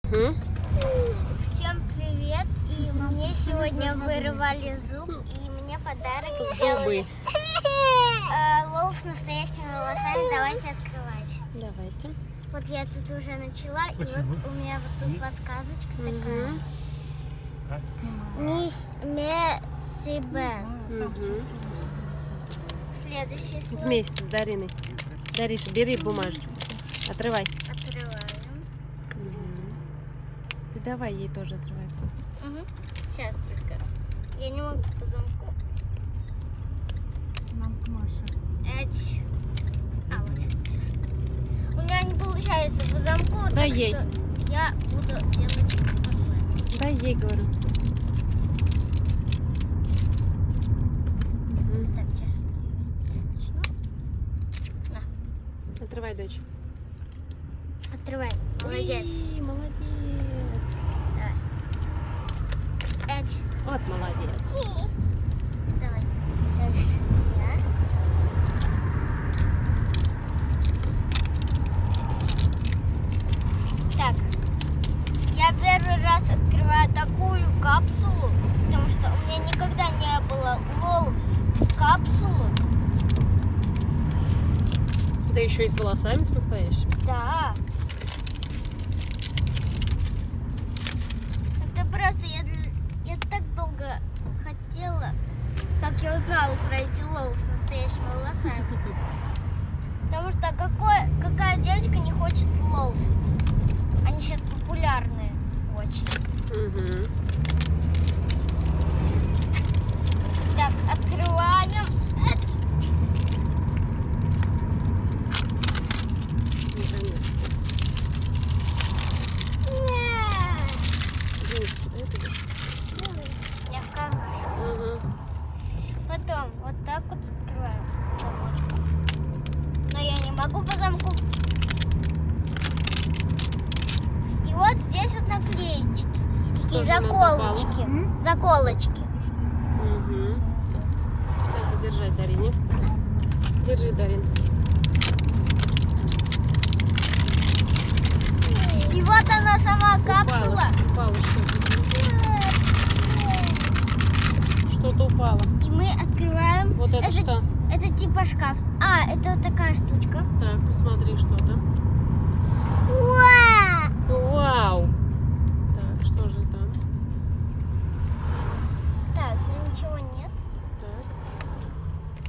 Всем привет! И мне сегодня вырывали зуб, и мне подарок сделали. Лол с настоящими волосами. Давайте открывать. Давайте. Вот я тут уже начала, и вот у меня вот тут подсказочка такая. Мисс Мессибен. Следующий слой. Вместе с Дариной. Дариша, бери бумажечку. Отрывай. Открываем. Ты давай ей тоже отрывать. Сейчас только. Я не могу по замку. Эдь. А, вот. У меня не получается по замку, Дай так ей. что я буду делать по-своему. Дай ей, говорю. Так, сейчас начну. На, Отрывай, дочь. открывай. Молодец. Ой, молодец. Давай. Эдь. Вот молодец. Давай. Дальше я. Так. Я первый раз открываю такую капсулу, потому что у меня никогда не было лол капсулы. Да еще и с волосами состоящими. Да. Это просто я так долго хотела, как я узнала про эти лол с настоящими волосами. Потому что какая девочка не хочет лолс? Они сейчас популярные очень. Так, открываем. Я в кармашек. Потом вот так вот открываем замочку. Но я не могу по замку. И вот здесь вот наклеечки. Такие заколочки. Заколочки. Дай подержать Дарине. Держи, Дарин. И вот она сама капсула. Упало что-то. Что-то упало. И мы открываем. Вот это что? Это типа шкаф. А, это вот такая штучка. Так, посмотри, что-то. Вау! Так, что же там? Так, ну ничего нет. Так.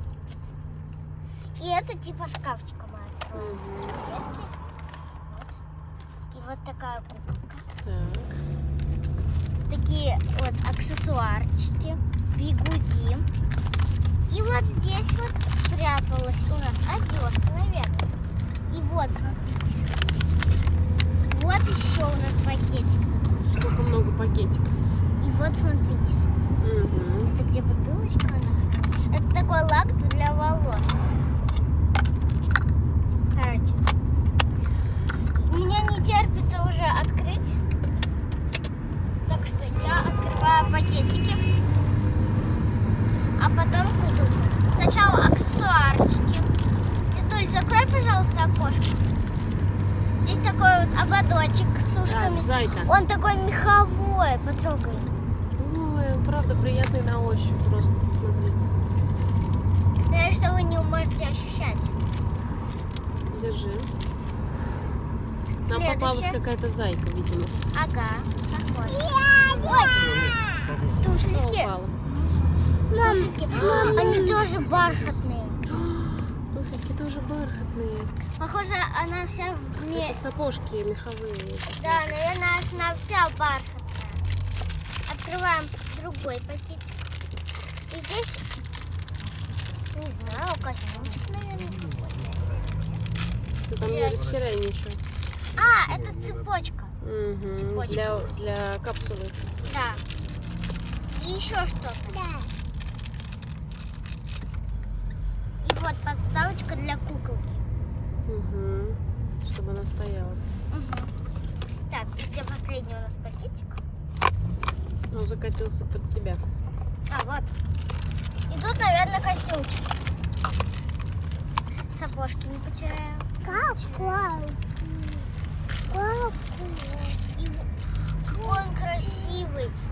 И это типа шкафчика мы откроем. Дверки. Вот. И вот такая куколка. Так. Такие вот аксессуарчики, бигуди. И вот здесь вот спряталась у нас одежка, наверное. И вот, смотрите. Вот еще у нас пакетик. Сколько много пакетиков. И вот, смотрите. Это где бутылочка у нас? Это такой лак для волос. Короче. Мне не терпится уже открыть. Так что я открываю пакетики, а потом куколку. Сначала аксессуарчики. Дедуль, закрой, пожалуйста, окошко. Здесь такой вот ободочек с ушками. Так, зайка. Он такой меховой, потрогай. Ой, он правда приятный на ощупь, просто посмотри. Потому что вы не можете ощущать. Держи. Нам попалась какая-то зайка, видимо. Ага, похоже. Ой, туфельки. Упала. Туфельки. Они тоже бархатные. Туфельки тоже бархатные. Похоже, она вся в Это сапожки меховые. Да, наверное, она вся бархатная. Открываем другой пакет. И здесь, не знаю, костюмчик, наверное, какой-то. Ты там не растирай ничего. А, это цепочка. Для капсулы. Да. И еще что-то. Да. И вот подставочка для куколки. Чтобы она стояла. Так, где последний у нас пакетик? Он закатился под тебя. А, вот. И тут, наверное, костюмчик. Сапожки не потеряем.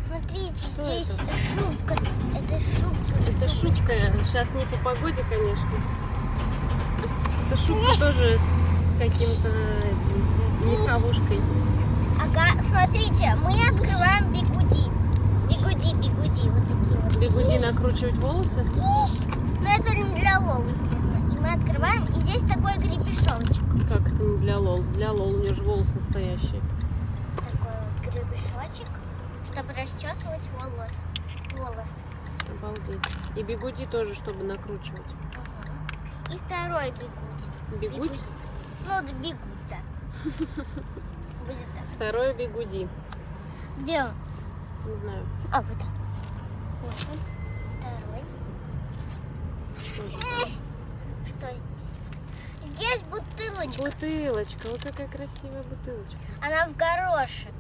Смотрите, Что здесь это? шубка. Это шубка. Это шубка. Сейчас не по погоде, конечно. Это шубка тоже с каким-то меховушкой. Ага, смотрите, мы открываем бигуди. Бигуди, вот такие вот. Бигуди накручивать волосы. Но это не для Лол, естественно. И мы открываем, и здесь такой гребешочек. Как это не для Лол? Для Лол, у нее же волос настоящий. Такой вот гребешочек, чтобы расчесывать волосы. Обалдеть. И бигуди тоже, чтобы накручивать. Ага. И второй бигуди. Бигудь? Ну, да, бигудь, да. Будет так. Второе бигуди. Где он? Не знаю. А, вот. Вот он. Второй. Что же там? Что здесь? Здесь бутылочка. Бутылочка. Вот какая красивая бутылочка. Она в горошек.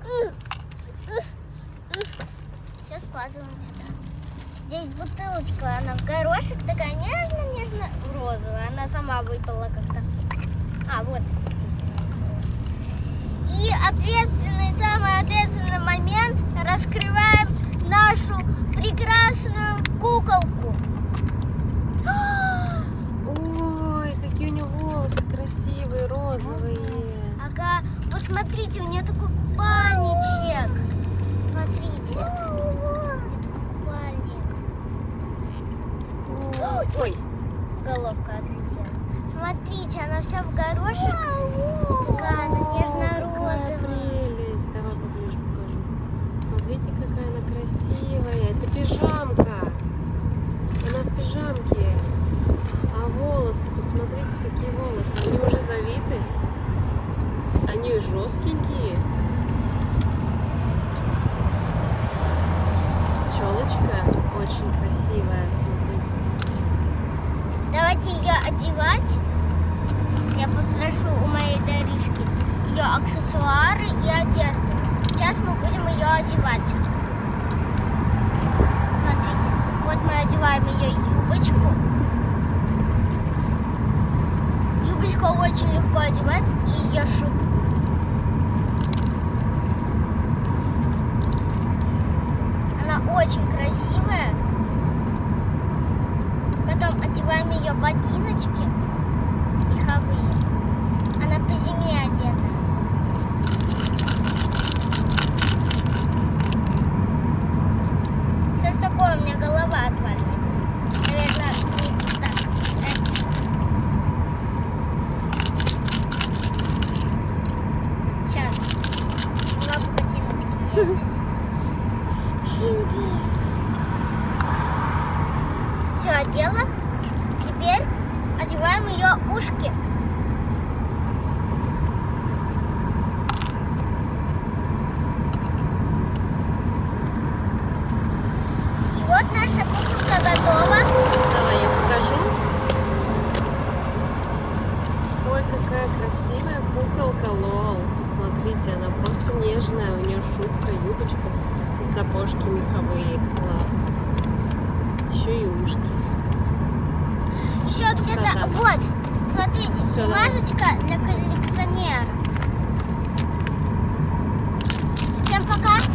Все складываем сюда. Здесь бутылочка, она в горошек, такая нежно-нежно розовая. Она сама выпала как-то. А, вот здесь она выпала. И самый ответственный момент. Раскрываем нашу прекрасную куколку. Ой, какие у нее волосы красивые, розовые. Ага, вот смотрите, у нее такой купальничек. Смотрите. Это купальник. Ой, Головка отлетела. Смотрите, она вся в горошек. Такая она нежно-розовая. прелесть. Давай поближе покажу. Смотрите, какая она красивая. Это пижамка. Она в пижамке. А волосы, посмотрите, какие волосы. Они уже завиты. Они жесткенькие. Челочка очень красивая, смотрите. Давайте ее одевать. Я попрошу у моей Даришки ее аксессуары и одежду. Сейчас мы будем ее одевать. Смотрите, вот мы одеваем ее юбочку. Юбочку очень легко одевать, и ее шубку. Она очень красивая. Потом одеваем ее ботиночки меховые. Она по зиме одета. Что ж такое, у меня голова отваливается. Наверное, вот так. Сейчас. Не могу ботиночки ездить. Все одела. Теперь одеваем ее ушки. И вот наша куколка готова. Давай я покажу. Ой, какая красивая куколка Лол. Посмотрите, она просто нежная. У нее шубка, юбочка и сапожки меховые. Класс. Еще и ушки. Еще где-то, Красота. вот, смотрите, Всё, бумажечка для коллекционера. Всем пока!